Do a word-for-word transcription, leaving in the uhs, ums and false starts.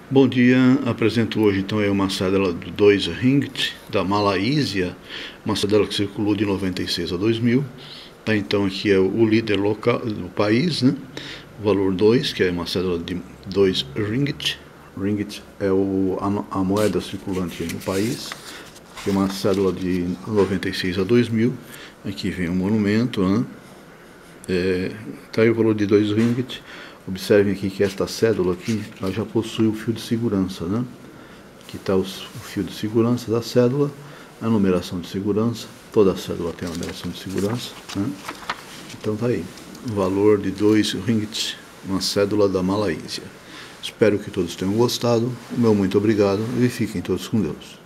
Bom dia, apresento hoje então é uma cédula do dois ringgit da Malásia, uma cédula que circulou de noventa e seis a dois mil. Tá, então aqui é o líder local do país, né? O valor dois, que é uma cédula de dois ringgit. Ringgit é o, a, a moeda circulante no país. Tem uma cédula de noventa e seis a dois mil. Aqui vem o monumento, né? É, tá aí o valor de dois ringgit. Observem aqui que esta cédula aqui ela já possui o fio de segurança, né? Aqui está o fio de segurança da cédula, a numeração de segurança. Toda a cédula tem a numeração de segurança, né? Então tá aí, o valor de dois ringgit, uma cédula da Malásia. Espero que todos tenham gostado. O meu muito obrigado e fiquem todos com Deus.